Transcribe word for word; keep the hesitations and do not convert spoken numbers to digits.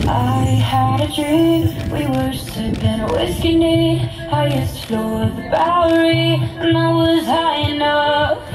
I had a dream, we were sipping whiskey neat, highest floor of the Bowery, and I was high enough